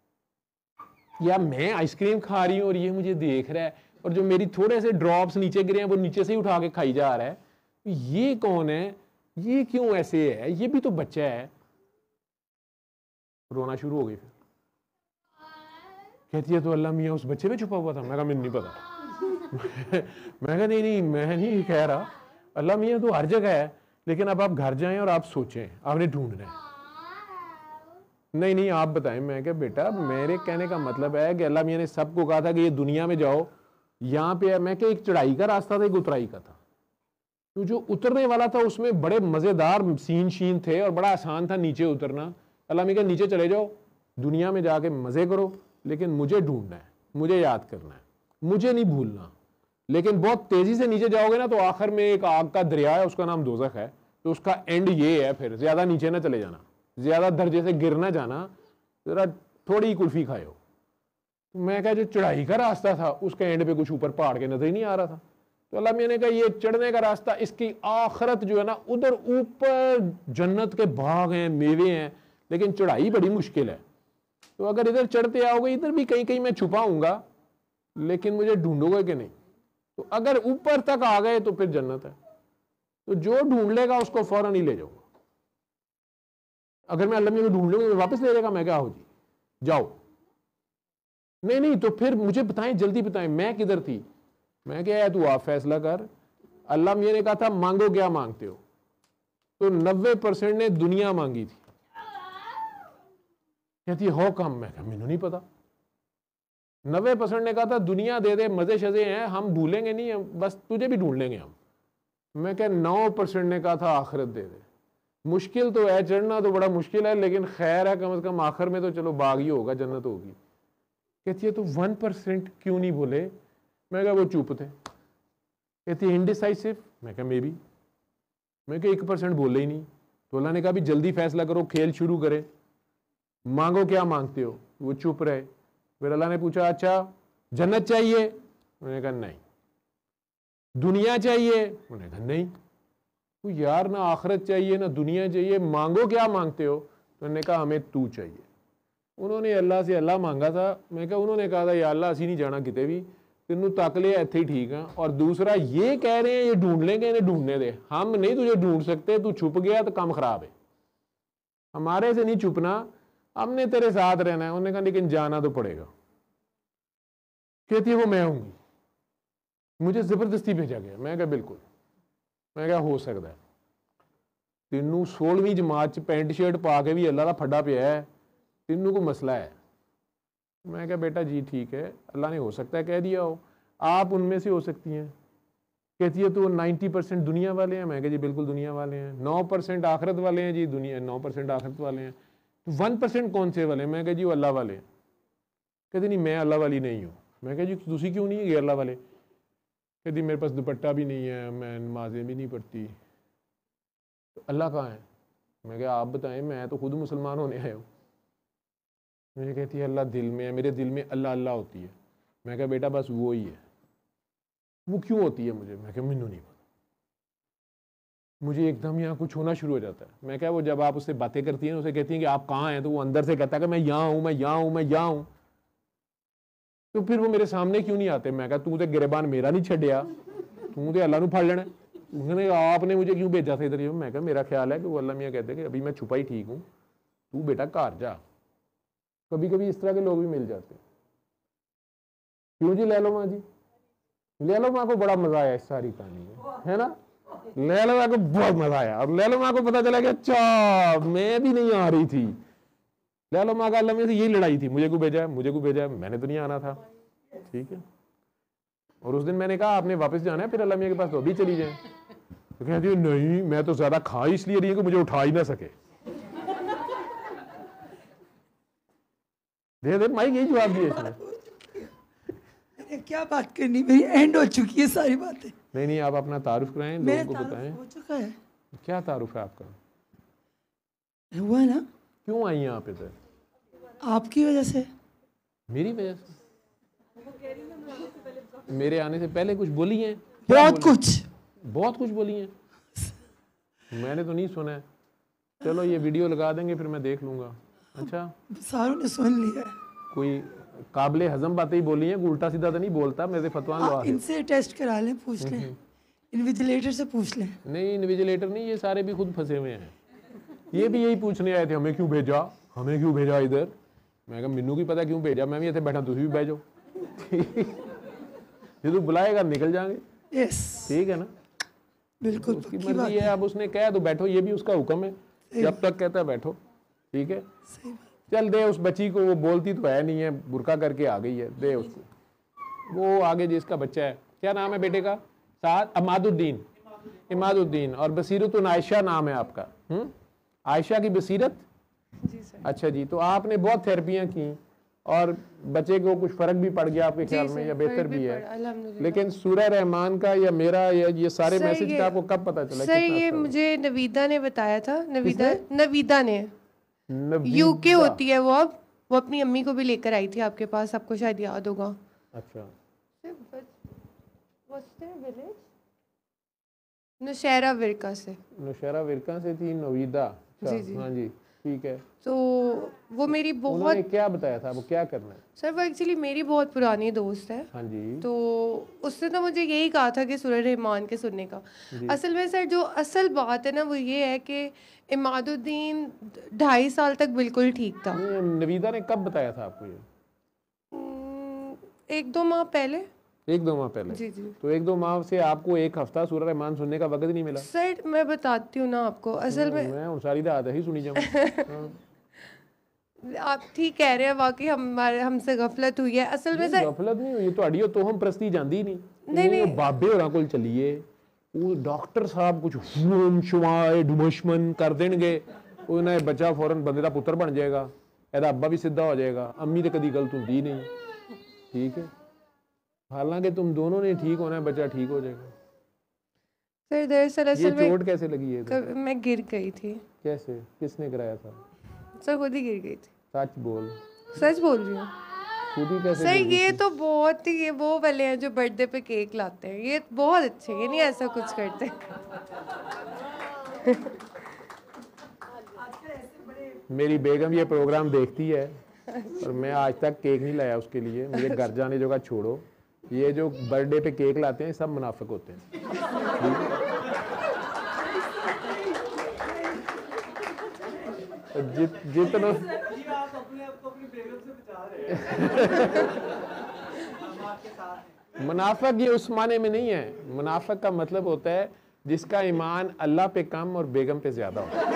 या मैं आइसक्रीम खा रही हूँ और ये मुझे देख रहा है और जो मेरी थोड़े से ड्रॉप्स नीचे गिरे हैं वो नीचे से ही उठा के खाई जा रहा है ये कौन है ये क्यों ऐसे है ये भी तो बच्चा है रोना शुरू हो गई फिर कहती है तो अल्लाह मियाँ उस बच्चे में छुपा हुआ था मैं कहा मुझे नहीं पता मैं कहा नहीं नहीं मैं नहीं कह रहा अल्लाह मियाँ तो हर जगह है लेकिन अब आप घर जाएं और आप सोचें आपने ढूंढना है नहीं नहीं आप बताएं मैं क्या बेटा मेरे कहने का मतलब है कि अल्लाह मियाँ ने सबको कहा था कि ये दुनिया में जाओ यहाँ पे मैं क्या एक चढ़ाई का रास्ता था एक उतराई का था तो जो उतरने वाला था उसमें बड़े मज़ेदार सीन शीन थे और बड़ा आसान था नीचे उतरना अल्लाह मियाँ नीचे चले जाओ दुनिया में जाके मज़े करो लेकिन मुझे ढूंढना है मुझे याद करना है, मुझे नहीं भूलना। लेकिन बहुत तेजी से नीचे जाओगे ना तो आखिर में एक आग का दरिया है, उसका नाम दोज़ख है, तो उसका एंड ये है, फिर ज्यादा नीचे ना चले जाना, ज्यादा दर्जे से गिर ना जाना, जरा थोड़ी कुल्फी खाए हो। मैं कहा जो चढ़ाई का रास्ता था उसके एंड पे कुछ ऊपर पहाड़ के नजर ही नहीं आ रहा था, तो अल्लाह मैंने कहा ये चढ़ने का रास्ता, इसकी आखिरत जो है ना उधर ऊपर जन्नत के बाग हैं, मेवे हैं, लेकिन चढ़ाई बड़ी मुश्किल है। तो अगर इधर चढ़ते आओगे, इधर भी कहीं कहीं मैं छुपाऊंगा, लेकिन मुझे ढूंढोगे कि नहीं। तो अगर ऊपर तक आ गए तो फिर जन्नत है, तो जो ढूंढ लेगा उसको फौरन ही ले जाऊंगा। अगर मैं अल्लाह में ढूंढ लूंगा तो वापस ले जाएगा, मैं क्या हो जी जाओ, नहीं नहीं, तो फिर मुझे बताएं, जल्दी बताएं मैं किधर थी। मैं क्या है, तू आप फैसला कर। अल्लाह मियां ने कहा था मांगो क्या मांगते हो, तो नब्बे परसेंट ने दुनिया मांगी थी। कहती हो कम, मैं क्या मैनू नहीं पता। नब्बे परसेंट ने कहा था दुनिया दे दे, मजे शजे हैं, हम भूलेंगे नहीं, बस तुझे भी ढूंढ लेंगे हम। मैं क्या नौ परसेंट ने कहा था आखिरत दे दे। मुश्किल तो है, चढ़ना तो बड़ा मुश्किल है, लेकिन खैर है, कम से कम आखिर में तो चलो बाग ही होगा, जन्नत होगी। कहती है तो वन परसेंट क्यों नहीं बोले। मैं क्या वो चुप थे। कहती है इनडिसाइसिव। मैं क्या मे बी। मैं क्या एक परसेंट बोले ही नहीं। तो अल्लाह ने कहा भी जल्दी फैसला करो, खेल शुरू करे, मांगो क्या मांगते हो। वो चुप रहे। फिर अल्लाह ने पूछा अच्छा जन्नत चाहिए। मैंने कहा नहीं। दुनिया चाहिए। उन्होंने कहा नहीं। तो यार ना आखिरत चाहिए ना दुनिया चाहिए, मांगो क्या मांगते हो। तो उन्होंने कहा हमें तू चाहिए। उन्होंने अल्लाह से अल्लाह मांगा था। मैं कहा उन्होंने कहा था या अल्लाह असी नहीं जाना किते भी, तेनू तक लिया इत्थे ही ठीक है। और दूसरा ये कह रहे हैं ये ढूंढ लेंगे, इन्हें ढूंढने दे, हम नहीं तुझे ढूंढ सकते, तू छुप गया तो काम खराब है। हमारे से नहीं छुपना, हमने तेरे साथ रहना है। उन्होंने कहा लेकिन जाना तो पड़ेगा। कहती है वो मैं आऊंगी, मुझे जबरदस्ती भेजा गया। मैं कहा बिल्कुल। मैं क्या हो सकता है, तेनू सोलहवीं जमात च पेंट शर्ट पा के भी अल्लाह का फड्डा पिया है, तेनू को मसला है। मैं क्या बेटा जी ठीक है, अल्लाह ने हो सकता है कह दिया हो, आप उनमें से हो सकती हैं। कहती है तो नाइन्टी परसेंट दुनिया वाले हैं। मैं क्या जी बिल्कुल दुनिया वाले हैं। नौ परसेंट आखिरत वाले हैं जी, दुनिया नौ परसेंट आखिरत वाले हैं। तो वन परसेंट कौन से वाले हैं। मैं क्या जी वो अल्लाह वाले हैं। कहती नहीं मैं अल्लाह वाली नहीं हूँ। मैं क्या जी दूसरी क्यों नहीं है अल्लाह वाले। कहती मेरे पास दुपट्टा भी नहीं है, मैं नमाजें भी नहीं पढ़ती। तो अल्लाह कहाँ है। मैं क्या आप बताएं, मैं तो खुद मुसलमान होने आया हूँ। मुझे कहती है अल्लाह दिल में है, मेरे दिल में अल्लाह अल्लाह होती है। मैं क्या बेटा बस वो ही है। वो क्यों होती है मुझे। मैं क्या मैनू नहीं पता। मुझे एकदम यहाँ कुछ होना शुरू हो जाता है। मैं क्या वो जब आप उससे बातें करती हैं उसे कहती हैं कि आप कहाँ हैं, तो वो अंदर से कहता है कि मैं यहाँ हूँ, मैं यहाँ हूँ, मैं यहाँ हूँ। तो फिर वो मेरे सामने क्यों नहीं आते। मैं कहा तू तो गिरबान मेरा नहीं छड़िया, तू तो अल्लाह नू फड़ लेना। उन्होंने आपने मुझे क्यों भेजा था इधर। मैं कहा मेरा ख्याल है कि वो अल्लाह मियाँ कहते कि अभी मैं छुपा ही ठीक हूँ, तू बेटा घर जा। कभी कभी इस तरह के लोग भी मिल जाते हैं। क्यों जी ले लो माँ जी, ले लो माँ को बड़ा मजा आया इस सारी कहानी में, है ना। ले लो माँ को बहुत मजा आया। और ले लो माँ को पता चला कि अच्छा मैं भी नहीं आ रही थी। ले लो माँ का अल्लाह में से यही लड़ाई थी, मुझे को भेजा मुझे को भेजा मैंने तो नहीं आना था। ठीक है। और उस दिन मैंने कहा आपने वापस जाना है फिर अल्लाह मियाँ के पास, तो अभी चली जाए। तो कहती है नहीं मैं तो ज्यादा खा इसलिए रही हूँ कि मुझे उठा ही ना सके। दे दे माइक यही जवाब दिया इसने। क्या बात करनी, मेरी एंड हो चुकी है सारी बातें। नहीं नहीं आप अपना तारुफ कराएं, लोगों को बताएं। हो चुका है। क्या तारुफ है आपका। हुआ है ना। क्यों आई हैं आप इधर। आपकी वजह से। मेरी वजह से। मेरे आने से पहले कुछ बोली हैं। बहुत कुछ बहुत कुछ बोली हैं। मैंने तो नहीं सुना है। चलो ये वीडियो लगा देंगे फिर मैं देख लूंगा। अच्छा सारों ने सुन लिया। कोई काबिले हजम बातें ही बोली हैं, उल्टा सीधा तो नहीं बोलता। मेरे फतवा लो इनसे टेस्ट करा लें, पूछ लें, इन्विजिलेटर से पूछ लें। नहीं इन्विजिलेटर नहीं, ये सारे भी खुद फंसे हुए हैं। ये भी यही पूछने आए थे हमें क्यों भेजा, हमें क्यों भेजा इधर। मैं कहा मिन्नू की पता क्यों भेजा, मैं भी इतने बैठा तुम भी बैठ जाओ। जो तू बुलाएगा निकल जाएंगे। यस ठीक है ना। बिल्कुल उसकी मर्जी है, अब उसने कहा तो बैठो, ये भी उसका हुक्म है, जब तक कहता है बैठो। ठीक है चल दे उस बच्ची को, वो बोलती तो है नहीं है, बुरका करके आ गई है, दे उसको। वो आगे जिसका बच्चा है, क्या नाम है बेटे का। साथ अमादुद्दीन, इमादुद्दीन। और बसीरतुन आयशा नाम है आपका। हम्म आयशा की बसीरत। जी सर। अच्छा जी, तो आपने बहुत थेरेपियां की, और बच्चे को कुछ फर्क भी पड़ गया आपके ख्याल में या बेहतर भी है? लेकिन सूरह रहमान का या मेरा या ये सारे मैसेज का आपको कब पता चला? सर ये मुझे नवीदा ने बताया था। नवीदा नवीदा ने यूके होती है वो, अब वो अपनी अम्मी को भी लेकर आई थी आपके पास, आपको शायद याद होगा। अच्छा, नौशहरा विरका से। नौशहरा विरका से थी नवीदा। जी जी हाँ जी, ठीक है। तो वो मेरी बहुत, उन्होंने क्या बताया था, वो क्या करना है? सर वो एक्चुअली मेरी बहुत पुरानी दोस्त है। हाँ जी। तो उसने तो मुझे यही कहा था कि सूरह रहमान के सुनने का। असल में सर जो असल बात है ना वो ये है कि इमादुद्दीन ढाई साल तक बिल्कुल ठीक था। नवीदा ने कब बताया था आपको ये? एक दो माह पहले। एक दो माह पहले? जी जी। तो एक दो माह से आपको एक हफ्ता सूरह रहमान सुनने का वक्त नहीं मिला? सर मैं बताती हूँ ना आपको, असल में मैं सारी रात ही सुनी जाऊँ। आप ठीक कह रहे हैं, वाकई हमारे हमसे गफलत हुई है। असल में सर गफलत नहीं हुई, तो अड़ियो तो हम प्रस्ती जाती नहीं। नहीं नहीं बाबे होरां कोल चलिए, वो डॉक्टर साहब कुछ हुम शुमाए दुश्मन कर देंगे, उन्हें बच्चा फौरन बंदे का पुत्र बन जाएगा, एदा अब्बा भी सीधा हो जाएगा। अम्मी तो कभी गलत होती नहीं, ठीक है। हालांकि तुम दोनों ने ठीक होना है, बच्चा ठीक हो जाएगा। सर दरअसल असल में चोट कैसे लगी है? कब, मैं गिर गई थी। कैसे, किसने कराया था? सर खुद ही गिर गई थी। सच बोल। सच बोल रही हूँ। खुद ही कैसे? सर ये तो बहुत ही, ये वो वाले हैं जो बर्थडे पे केक लाते हैं, ये बहुत अच्छे, ये नहीं ऐसा कुछ करते। मेरी बेगम ये प्रोग्राम देखती है और मैं आज तक केक नहीं लाया उसके लिए। मुझे घर जाने जो का छोड़ो, ये जो बर्थडे पे केक लाते हैं सब मुनाफिक होते हैं। जित जितना मुनाफिक ये उस माने में नहीं है। मुनाफिक का मतलब होता है जिसका ईमान अल्लाह पे कम और बेगम पे ज्यादा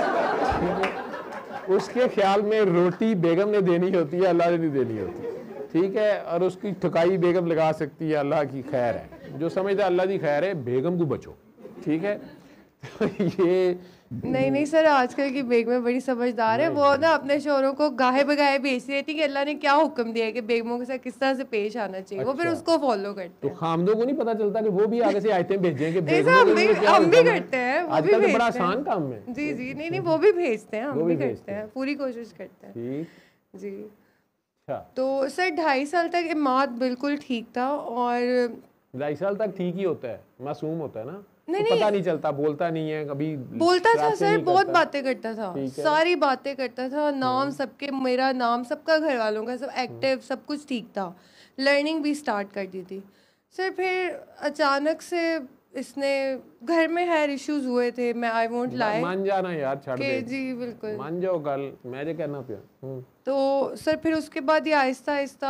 हो। उसके ख्याल में रोटी बेगम ने देनी होती है, अल्लाह ने नहीं देनी होती, ठीक है। और उसकी ठुकाई बेगम लगा सकती है, अल्लाह की खैर है। जो समझता अल्लाह की खैर है, बेगम को बचो, ठीक है। तो ये नहीं नहीं सर, आजकल की बेगमें बड़ी समझदार है। वो ना अपने शोरों को गाहे बगाहे बेचती रहती कि अल्लाह ने क्या हुक्म दिया है कि बेगमों के साथ किस तरह से पेश आना चाहिए। अच्छा। वो फिर उसको फॉलो करते हैं। तो खामदों को नहीं पता चलता कि वो भी आगे से आयतें भेजेंगे? हम भी हम भी करते हैं, वो भी भेजते हैं। बड़ा आसान काम है। जी जी, नहीं नहीं वो भी भेजते हैं, हम भी करते हैं, पूरी कोशिश करते हैं। ठीक जी। अच्छा, तो सर ढाई साल तक इमाद बिल्कुल ठीक था। और ढाई साल तक ठीक ही होता है, मासूम होता है ना, नहीं, तो नहीं, पता नहीं चलता, बोलता नहीं है, कभी बोलता था सर, बहुत बातें करता था, सारी बातें करता था, नाम सबके, मेरा नाम सबका, घर वालों का, सब एक्टिव, सब कुछ ठीक था। लर्निंग भी स्टार्ट कर दी थी सर। फिर अचानक से इसने, घर में हेयर इश्यूज हुए थे, मैं आई वोंट लाई, मान जाना यार, छाड़ दे। जी बिल्कुल मान जाओ, गल मैं जो कहना पिया। तो सर फिर उसके बाद ये आहिस्ता आहिस्ता,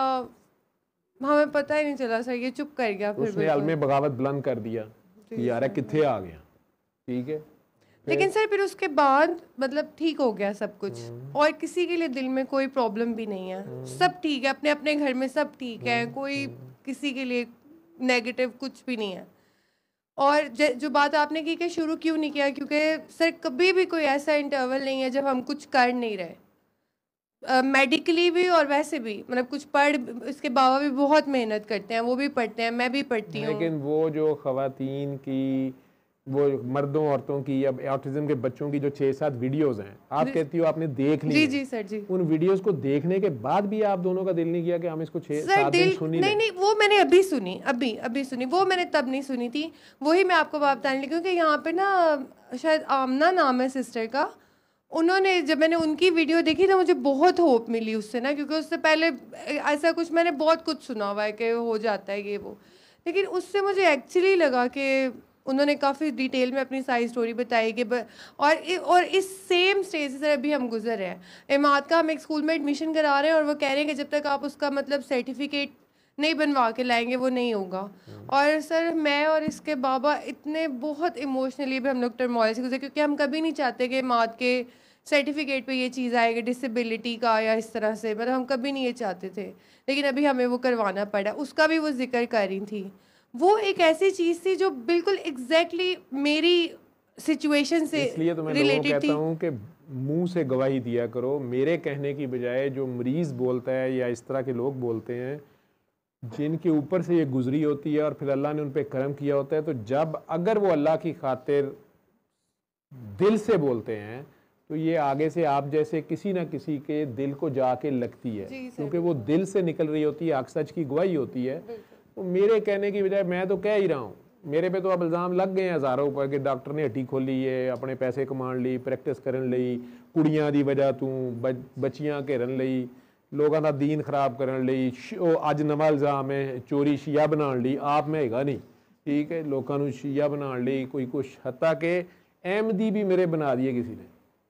हमें पता ही नहीं चला सर, ये चुप कर गया। फिर उसने अलमे बगावत बुलंद कर दिया यार किथे आ गया, ठीक है। लेकिन सर फिर उसके बाद मतलब ठीक हो गया सब कुछ, और किसी के लिए दिल में कोई प्रॉब्लम भी नहीं है, सब ठीक है, अपने अपने घर में सब ठीक है, कोई किसी के लिए नेगेटिव कुछ भी नहीं है। और जो बात आपने की कि शुरू क्यों नहीं किया, क्योंकि सर कभी भी कोई ऐसा इंटरवल नहीं है जब हम कुछ कर नहीं रहे, मेडिकली uh, भी और वैसे भी, मतलब कुछ पढ़, इसके बाबा भी बहुत मेहनत करते हैं, वो भी पढ़ते हैं, मैं भी पढ़ती हूँ। लेकिन वो जो खवातीन की, वो मर्दों औरतों की, अब ऑटिज्म के बच्चों की जो छह सात वीडियोस हैं, आप कहती हो आपने देख ली? जी जी सर जी। उन वीडियोस को देखने के बाद भी आप दोनों का दिल नहीं किया कि हम इसको छह सात दिन सुनी? नहीं नहीं, वो मैंने अभी सुनी, अभी अभी सुनी, वो मैंने तब नहीं सुनी थी, वही मैं आपको बात बताने लगी। क्योंकि यहाँ पे ना शायद आमना नाम है सिस्टर का, उन्होंने, जब मैंने उनकी वीडियो देखी तो मुझे बहुत होप मिली उससे ना, क्योंकि उससे पहले ऐसा कुछ मैंने बहुत कुछ सुना हुआ है कि हो जाता है ये वो, लेकिन उससे मुझे एक्चुअली लगा कि उन्होंने काफ़ी डिटेल में अपनी सारी स्टोरी बताई कि ब, और और इस सेम स्टेज से अभी हम गुजर रहे हैं। इमाद का हम एक स्कूल में एडमिशन करा रहे हैं और वो कह रहे हैं कि जब तक आप उसका मतलब सर्टिफिकेट नहीं बनवा के लाएंगे वो नहीं होगा। और सर मैं और इसके बाबा इतने बहुत इमोशनली भी हम लोग टर्मोइल से गुजरे, क्योंकि हम कभी नहीं चाहते कि इमाद के सर्टिफिकेट पे ये चीज़ आएगी डिसेबिलिटी का या इस तरह से, मतलब हम कभी नहीं ये चाहते थे, लेकिन अभी हमें वो करवाना पड़ा। उसका भी वो जिक्र कर रही थी, वो एक ऐसी चीज़ थी जो बिल्कुल एग्जैक्टली मेरी सिचुएशन से इसलिए तो मैं लोगों को कहता हूँ कि मुंह से गवाही दिया करो, मेरे कहने की बजाय जो मरीज़ बोलता है या इस तरह के लोग बोलते हैं जिनके ऊपर से ये गुजरी होती है और फिर अल्लाह ने उन पर करम किया होता है, तो जब अगर वो अल्लाह की खातिर दिल से बोलते हैं तो ये आगे से आप जैसे किसी ना किसी के दिल को जाके लगती है, क्योंकि वो दिल से निकल रही होती है, हक सच की गवाही होती है। तो मेरे कहने की बजाय मैं तो कह ही रहा हूँ, मेरे पे तो अब इल्ज़ाम लग गए हैं हज़ारों ऊपर कि डॉक्टर ने हट्टी खोली है, अपने पैसे कमान ली, प्रैक्टिस करन लई, कुड़ियां दी वजह तू बच्चियां घेरन लई, लोगों का दीन खराब करन लई, अज नवा इल्ज़ाम है चोरी शिया बनाने ली, आप में हैगा नहीं, ठीक है, लोगों को शिया बनाने ली कोई कुछ, हत्ता के अहमदी भी मेरे बना दिए किसी ने।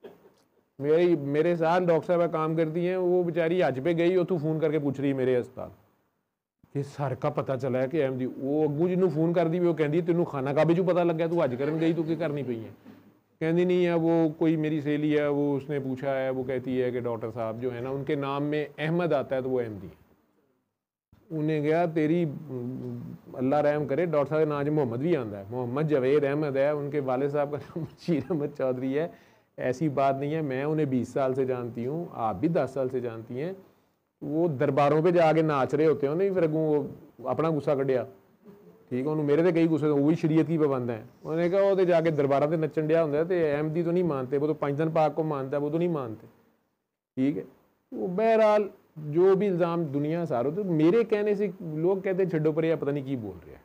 मेरी मेरे साथ डॉक्टर साहब काम करती हैं, वो बेचारी हज पे गई, उतों फोन करके पूछ रही मेरे अस्पताल कि सर का पता चला है कि अहमदी, वो अगू जिन्होंने फोन कर दी, वो कहती तेनों खाना काबे चू पता लग गया, तू हज करन गई, तू की करनी पई है? कहती नहीं है, वो कोई मेरी सहेली है, वो उसने पूछा है, वो कहती है कि डॉक्टर साहब जो है ना उनके नाम में अहमद आता है तो वो अहमदी है। उन्हें गया तेरी अल्लाह रहम करे, डॉक्टर साहब के नाम मोहम्मद भी आता है, मोहम्मद जवेद अहमद है, उनके वाले साहब का नाम बशीर अहमद चौधरी है। ऐसी बात नहीं है, मैं उन्हें बीस साल से जानती हूँ, आप भी दस साल से जानती हैं। वो दरबारों पे जाके नाच रहे होते हैं, नहीं फिर अगू वो अपना गुस्सा कढ़िया, ठीक है, उन्होंने मेरे तो कई गुस्से, वो भी शरीयत की पाबंद है, उन्होंने कहा वो तो जाके दरबारों से नचन दिया होंगे, तो अहमदी तो नहीं मानते, वो तो पंच दिन पाक को मानता है, वो तो नहीं मानते, ठीक है। वो बहरहाल जो भी इल्ज़ाम दुनिया सारो, तो मेरे कहने से लोग कहते हैं छड्डो पर पता नहीं की बोल रहे हैं,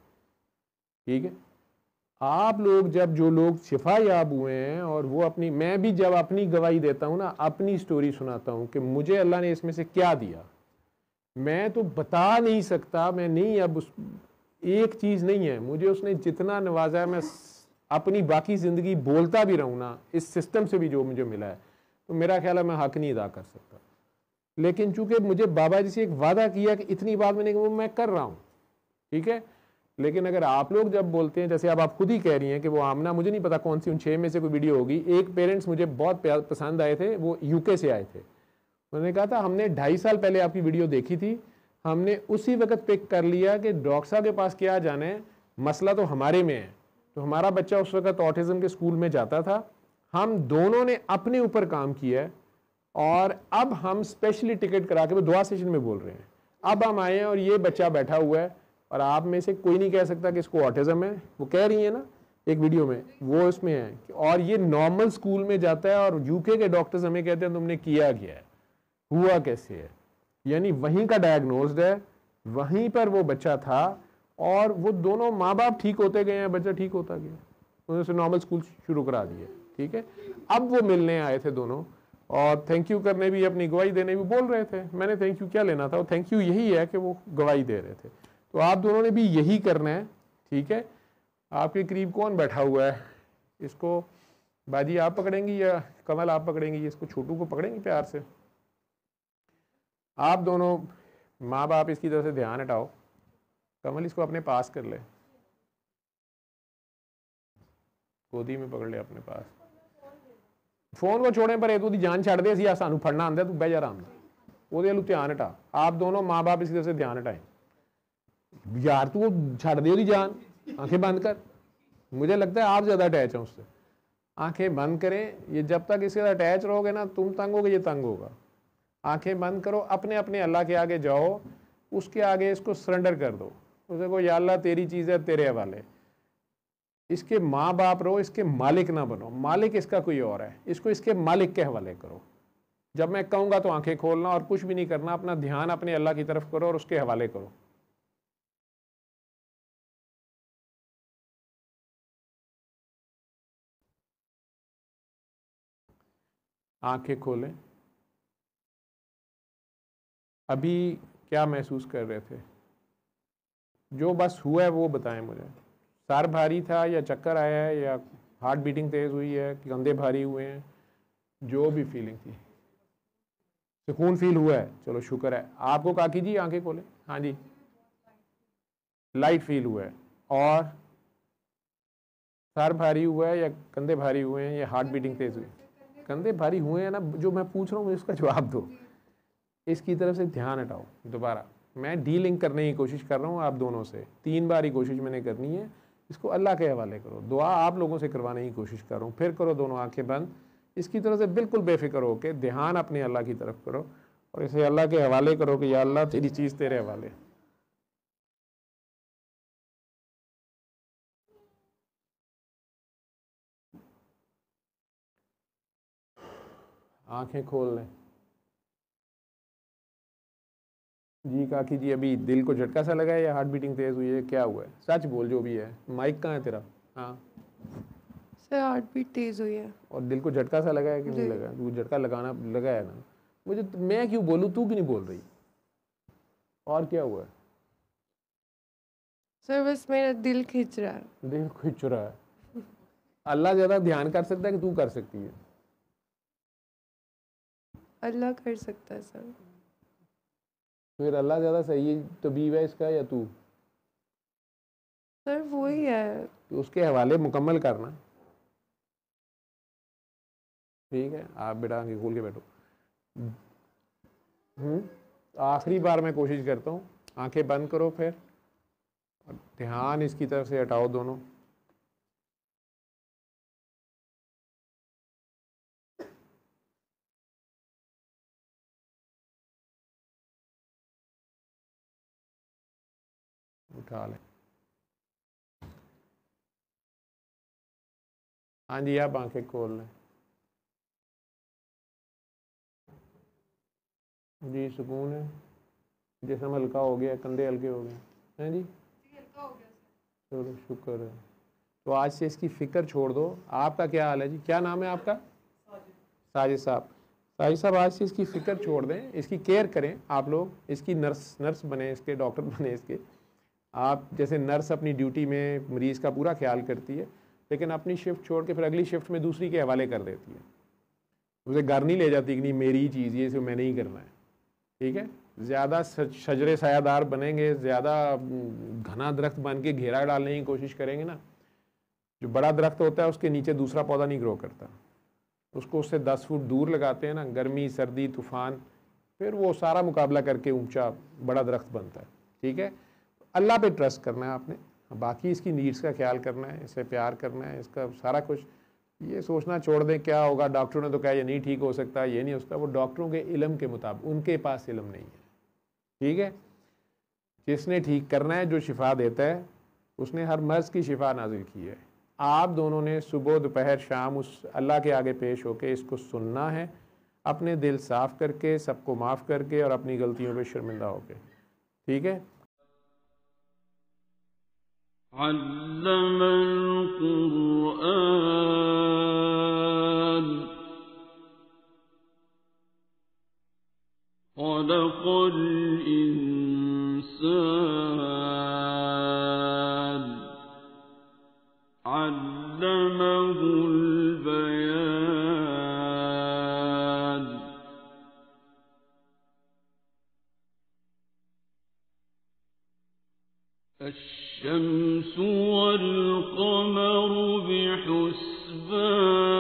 ठीक है। आप लोग जब जो लोग शिफा याब हुए हैं और वो अपनी, मैं भी जब अपनी गवाही देता हूँ ना, अपनी स्टोरी सुनाता हूँ कि मुझे अल्लाह ने इसमें से क्या दिया, मैं तो बता नहीं सकता, मैं नहीं, अब उस एक चीज़ नहीं है, मुझे उसने जितना नवाजा है, मैं अपनी बाकी ज़िंदगी बोलता भी रहूँ ना, इस सिस्टम से भी जो मुझे मिला है, तो मेरा ख्याल है मैं हक नहीं अदा कर सकता। लेकिन चूंकि मुझे बाबा जी से एक वादा किया कि इतनी बात मैंने वो मैं कर रहा हूँ, ठीक है। लेकिन अगर आप लोग जब बोलते हैं, जैसे अब आप खुद ही कह रही हैं कि वो आमना, मुझे नहीं पता कौन सी उन छः में से कोई वीडियो होगी, एक पेरेंट्स मुझे बहुत पसंद आए थे, वो यूके से आए थे, उन्होंने कहा था हमने ढाई साल पहले आपकी वीडियो देखी थी, हमने उसी वक्त पिक कर लिया कि डॉक्टर साहब के पास क्या जाना है, मसला तो हमारे में है। तो हमारा बच्चा उस वक्त ऑटिज्म के स्कूल में जाता था, हम दोनों ने अपने ऊपर काम किया है और अब हम स्पेशली टिकट करा के, वो दुआ सेशन में बोल रहे हैं, अब हम आए हैं और ये बच्चा बैठा हुआ है और आप में से कोई नहीं कह सकता कि इसको ऑटिज्म है, वो कह रही है ना एक वीडियो में, वो इसमें है, और ये नॉर्मल स्कूल में जाता है और यूके के डॉक्टर्स हमें कहते हैं तुमने किया गया है, हुआ कैसे है, यानी वहीं का डायग्नोस्ड है, वहीं पर वो बच्चा था और वो दोनों माँ बाप ठीक होते गए हैं, बच्चा ठीक होता गया, उन्होंने उसे नॉर्मल स्कूल शुरू करा दिए, ठीक है। अब वो मिलने आए थे दोनों और थैंक यू करने भी, अपनी गवाही देने भी बोल रहे थे, मैंने थैंक यू क्या लेना था, थैंक यू यही है कि वो गवाही दे रहे थे। तो आप दोनों ने भी यही करना है, ठीक है। आपके करीब कौन बैठा हुआ है, इसको बाजी आप पकड़ेंगी या कमल आप पकड़ेंगी, इसको छोटू को पकड़ेंगी प्यार से, आप दोनों माँ बाप इसकी तरफ से ध्यान हटाओ, कमल इसको अपने पास कर ले, गोदी में पकड़ ले अपने पास, फोन को छोड़े पर तू जान छड़ दे, असी सानू फड़ना आंदा, तू बह जा आराम वो ध्यान हटा। आप दोनों माँ बाप इसकी तरफ से ध्यान हटाएं, यार तू छड़ दे उसकी जान, आंखें बंद कर, मुझे लगता है आप ज्यादा अटैच हैं उससे, आंखें बंद करें, ये जब तक इसके साथ अटैच रहोगे ना, तुम तंग होगे ये तंग होगा, आंखें बंद करो, अपने अपने अल्लाह के आगे जाओ, उसके आगे इसको सरेंडर कर दो, उसे को या अल्लाह तेरी चीज़ है तेरे हवाले, इसके माँ बाप रहो, इसके मालिक ना बनो, मालिक इसका कोई और है, इसको इसके मालिक के हवाले करो, जब मैं कहूँगा तो आंखें खोलना और कुछ भी नहीं करना, अपना ध्यान अपने अल्लाह की तरफ करो और उसके हवाले करो। आंखें खोलें, अभी क्या महसूस कर रहे थे, जो बस हुआ है वो बताएं मुझे, सर भारी था या चक्कर आया है या हार्ट बीटिंग तेज हुई है, कंधे भारी हुए हैं, जो भी फीलिंग थी, सुकून फील हुआ है, चलो शुक्र है। आपको काकी जी आंखें खोलें, हाँ जी, लाइट फील हुआ है, और सर भारी हुआ है या कंधे भारी हुए हैं या हार्ट बीटिंग तेज हुई, कंधे भारी हुए हैं ना, जो मैं पूछ रहा हूँ इसका जवाब दो, इसकी तरफ से ध्यान हटाओ। दोबारा मैं डीलिंग करने की कोशिश कर रहा हूँ आप दोनों से, तीन बार ही कोशिश मैंने करनी है, इसको अल्लाह के हवाले करो, दुआ आप लोगों से करवाने की कोशिश कर रहा हूँ, फिर करो दोनों आंखें बंद, इसकी तरफ से बिल्कुल बेफिक्र हो के ध्यान अपने अल्लाह की तरफ करो और इसे अल्लाह के हवाले करो कि या अल्लाह तेरी चीज़ तेरे हवाले। आंखें खोल लें। जी काकी जी, अभी दिल को झटका सा लगा है या हार्ट बीटिंग तेज हुई है, क्या हुआ है? सच बोल जो भी है। माइक कहाँ है तेरा? हाँ सर हार्ट बीट तेज हुई है। और दिल को झटका सा लगा है कि नहीं लगा? तू झटका लगाना लगा है ना मुझे, तो मैं क्यों बोलूँ, तू क्यों नहीं बोल रही? और क्या हुआ है? सर बस मेरा दिल खिंच रहा है। दिल खिंच रहा है। अल्लाह ज़्यादा ध्यान कर सकता है कि तू कर सकती है? अल्लाह कर सकता है सर। फिर अल्लाह ज़्यादा सही तबीब है इसका या तू? सर वो ही है। तो उसके हवाले मुकम्मल करना। ठीक है, आप बेटा आंखें खोल के बैठो। हम्म आखिरी बार मैं कोशिश करता हूँ, आंखें बंद करो फिर और ध्यान इसकी तरफ से हटाओ दोनों। उठा लें। हाँ जी, आप आंखें खोल लें। जी सुकून है, जिस्म हल्का हो गया, कंधे हल्के हो गए हैं जी? हल्का हो गया। चलो शुक्र है। तो आज से इसकी फ़िक्र छोड़ दो। आपका क्या हाल है जी? क्या नाम है आपका? साजिद साहब। साजिद साहब, आज से इसकी फ़िक्र छोड़ दें, इसकी केयर करें आप लोग, इसकी नर्स नर्स बने, इसके डॉक्टर बने इसके। आप जैसे नर्स अपनी ड्यूटी में मरीज़ का पूरा ख्याल करती है, लेकिन अपनी शिफ्ट छोड़ के फिर अगली शिफ्ट में दूसरी के हवाले कर देती है। उसे घर नहीं ले जाती कि नहीं मेरी चीज़ ये, इसे मैंने ही करना है। ठीक है, ज़्यादा शजरे सायादार बनेंगे, ज़्यादा घना दरख्त बन के घेरा डालने की कोशिश करेंगे ना, जो बड़ा दरख्त होता है उसके नीचे दूसरा पौधा नहीं ग्रो करता, उसको उससे दस फुट दूर लगाते हैं ना, गर्मी सर्दी तूफ़ान, फिर वो सारा मुकाबला करके ऊंचा बड़ा दरख्त बनता है। ठीक है, अल्लाह पे ट्रस्ट करना है आपने, बाकी इसकी नीड्स का ख्याल करना है, इसे प्यार करना है, इसका सारा कुछ। ये सोचना छोड़ दें क्या होगा, डॉक्टरों ने तो कहा ये नहीं ठीक हो सकता, ये नहीं हो सकता, वो डॉक्टरों के इल्म के मुताबिक, उनके पास इल्म नहीं है। ठीक है, जिसने ठीक करना है, जो शिफा देता है, उसने हर मर्ज की शिफा नाजिल की है। आप दोनों ने सुबह दोपहर शाम उस अल्लाह के आगे पेश होके इसको सुनना है, अपने दिल साफ़ करके, सबको माफ़ करके और अपनी गलतियों पे शर्मिंदा होके। ठीक है, अल्लमल कुरआन खलक़ल इंसान अल्लमहुल बयान। الشمس والقمر بحسبان